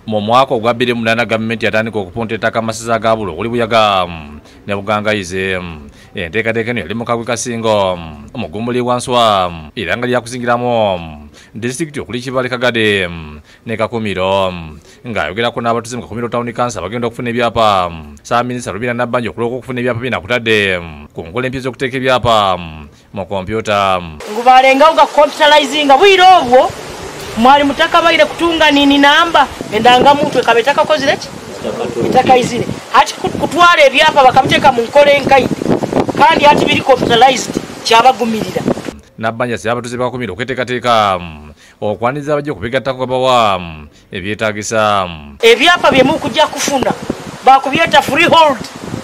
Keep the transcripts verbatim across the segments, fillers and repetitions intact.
mu mwaka ogwa bbiri mu munaana gavumenti yatandika okupunta ettaka amasisa ag'abula okuli Buyaga ne Bugangaizi. Enteekateeka eno yali mu Kagwe Kasingo omugumbuli wansi era nga lyakuzingiramu disitulikiti okuli Kibale Kagade ne Kakumiro. Ng'ayogerako n'abatuuze mu Kakumiro Town Council bagenda okufuna ebyapa, Ssaabaminisita Rubina Nabbanja okulooka okufuna ebyapa binakutadde ku nkola empya z'okuteeka ebyapa mu kompyuta. Ngubalengawo ga computerizinga bwire obwo mwali mutaka baire kutunga nini namba endanga muntu ekabetaka kozire ki itaka izire ati kutwala ebyapa bakamuteka mu nkola enkaidi kandi ati biri computerized kyabagumirira. Nabbanja se abatuuze bakumira okweteekateeka okwaniza abajja okubigattako bawa ebyetaagisa. Ebyapa bye mukujja kufuna bakubyeta freehold.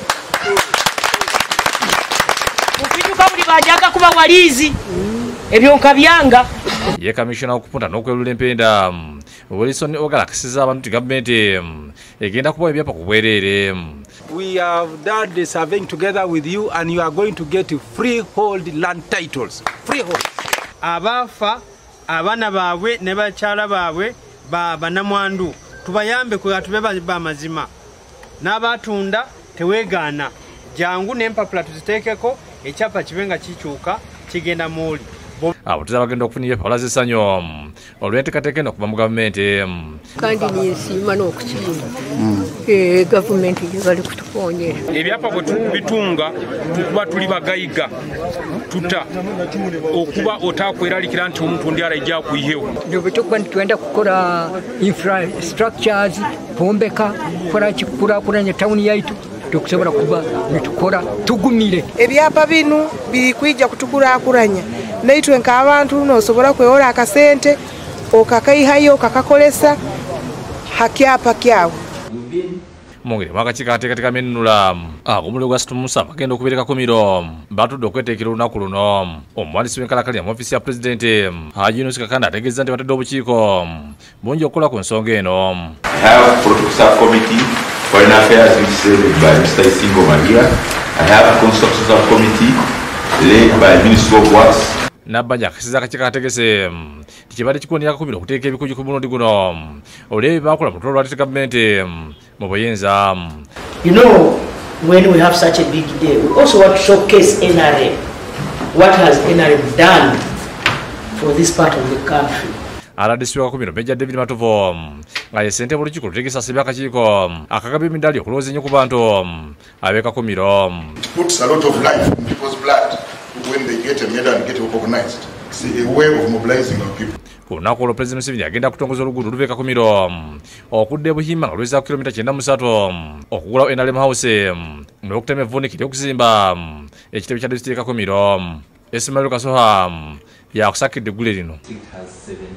Mukijuka buli bajaga kuba walizi ebyonka byanga. Ye Commissioner okupunta n'okwelula empenda Wilson Ogala akisiza abantu gavumenti egenda kubawa ebyapa ku bwereere. We have done the surveying together with you and you are going to get freehold land titles. Freehold. Abafa abana baabwe ne bakyala baabwe banamwandu tubayambe kuba tubeba bamazima n'abatunda teweegaana jangu n'empapula tuziteekeko ekyapa kibenga kikyuka kigenda muuli. Abatuuze bagenda okufuna ebyapa z'essanyu olw'enteekateeka eno okuva mu gavumenti. Kandi nesiima n'okukiina gavumenti gye bali kutupoonyera. Ebyapa bwe tubitunga tukuba tuli bagayiga tuta okuba otaakweraliikira nti omuntu ndi alajja akuyihewo. Bwe tukuba nitwenda kukola infrastructures kwombeka kukola kikulaakulanya tawuni yaitu tukusobola kuba nitukola tugumire. Ebyapa bino biri kwijja kutukulaakulanya naitwe nk'abantu n'osobola kwewola akasente okakaihayo okakakolesa hakyapa kyawe. Mungire mwakakiiko akateekateeka ameenunula ag'omuliro gwa Situmusa bagenda okubeera Kakumiro batudde okweteekera olunaku luno. Omuwandiisi w'enkalakkalira mu ofiisi ya Pulezidenti Hajji Yunus Kakanda ategeezezza nti batadde obukiiko bungi okukola ku nsonga eno. Foreign Affairs, which is led by Mister Isingo Magia. I have a construction subcommittee led by Ministry of Works. Nabbanja akisiza akakiiko akategese tikibadde kikondera Kakumiro okuteeka ebikuju ku mulundi guno olw'ebyo baakola mu lutuula lwaleeta gavumenti mu buyinza. You know, when we have such a big day, we also want to showcase N R M. What has N R M done for this part of the country? Aladisi wa Kakumiro Major David Matovo nga ye ssentebe w'olukiiko lutegesa asabye akakiiko akagaba emidaali okulowooza ennyo ku bantu ab'e Kakumiro. It puts a lot of life in people's blood when they get a medal and get recognized. It's a way of mobilizing our people. Ku lunaku olwo Pulezidenti Museveni agenda kutongoza oluguudo oluva e Kakumiro okudda e Buhimba nga luweza kilomita kyenda mu ssatu okugulawo N R M House n'okutema evvuunike ery'okuzimba ekitebe kya disitulikiti e Kakumiro. Ismail Kasoha yakusakidde eggule lino.